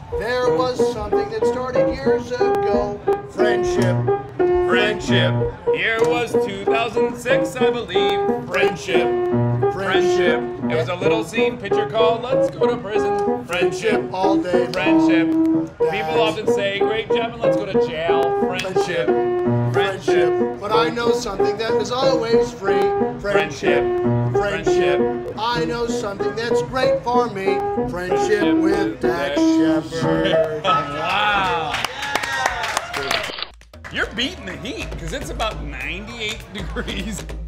There was something that started years ago. Friendship. Friendship. Year was 2006, I believe. Friendship. Friendship. It was a little scene picture called Let's Go to Prison. Friendship all day long. Friendship. People often say, great job and let's go to jail. Friendship. Friendship. But I know something that is always free. Friendship. Friendship. I know something that's great for me. Friendship with Dax Shepard. Wow. You're beating the heat because it's about 98 degrees.